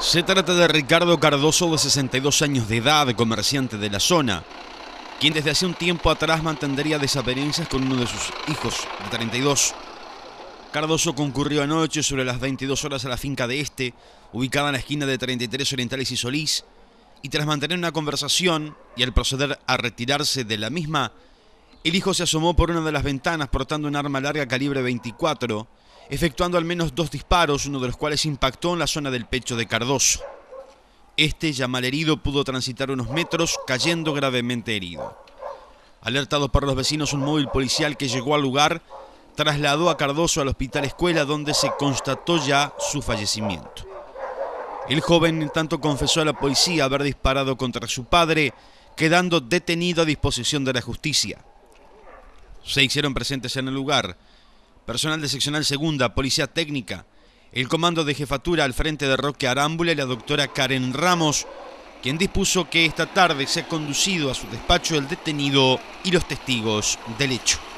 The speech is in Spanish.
Se trata de Ricardo Cardoso, de 62 años de edad, comerciante de la zona, quien desde hace un tiempo atrás mantendría desavenencias con uno de sus hijos, de 32. Cardoso concurrió anoche sobre las 22 horas a la finca de este, ubicada en la esquina de 33 Orientales y Solís, y tras mantener una conversación y al proceder a retirarse de la misma, el hijo se asomó por una de las ventanas portando un arma larga calibre 24, efectuando al menos 2 disparos, uno de los cuales impactó en la zona del pecho de Cardoso. Este, ya malherido, pudo transitar unos metros, cayendo gravemente herido. Alertado por los vecinos, un móvil policial que llegó al lugar trasladó a Cardoso al hospital escuela, donde se constató ya su fallecimiento. El joven, en tanto, confesó a la policía haber disparado contra su padre, quedando detenido a disposición de la justicia. Se hicieron presentes en el lugar personal de seccional segunda, policía técnica, el comando de jefatura al frente de Roque Arámbula y la doctora Karen Ramos, quien dispuso que esta tarde sea conducido a su despacho el detenido y los testigos del hecho.